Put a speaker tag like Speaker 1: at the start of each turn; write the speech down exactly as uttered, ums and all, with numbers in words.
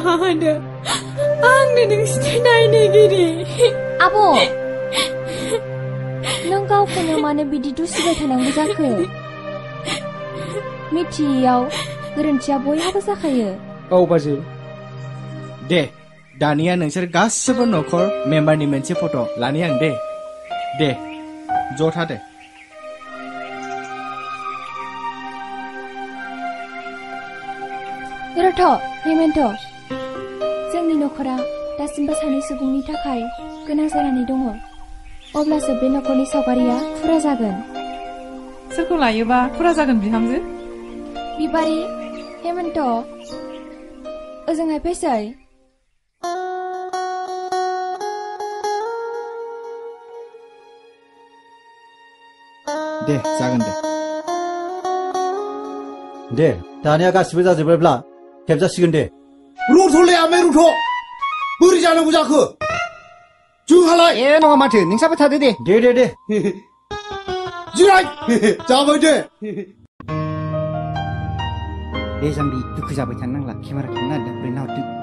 Speaker 1: ada. Ang nungsini nainegiri.
Speaker 2: Abo. Nang गावखौनो मानो बिदि दुसिबाय थानांगौ जाखो? मिथियैयाव गोरोन्थिया बयहाबो जाखायो।
Speaker 3: औ बाजै। दे दानिया नोंसोर गासिबो नखर मेम्बारनि मोनसे फट' लानि आं दे। दे ज' था दे।
Speaker 2: रथ' हेमेन्थ जोंनि नखरा दासिमबो सानै सुबुंनि थाखाय गोनां जानानै दङ। अब्लासो बे नखरनि सावगारिया फुरा जागोन।
Speaker 1: सोरखौ लायोबा फुरा जागोन बिहामजो?
Speaker 2: बिबारि हेमेन्थ ओजोंहाय फैसै।
Speaker 3: दे जागोन दे।
Speaker 4: दे दानिया गासिबो जाजोबबायब्ला खेबजासिगोन दे।
Speaker 5: रथ'लै आमाय रथ' बोरै जानांगौ जाखो? जोंहालाय
Speaker 3: ए नङा माथो नोंसाबो थादो दे।
Speaker 4: दे दे दे
Speaker 5: जिराय जाबाय दे।
Speaker 3: दे जाम्बि दुखु जाबाय थानो नांला केमेरा खेबनो नागिरदों ओमफ्राय नाहरदो।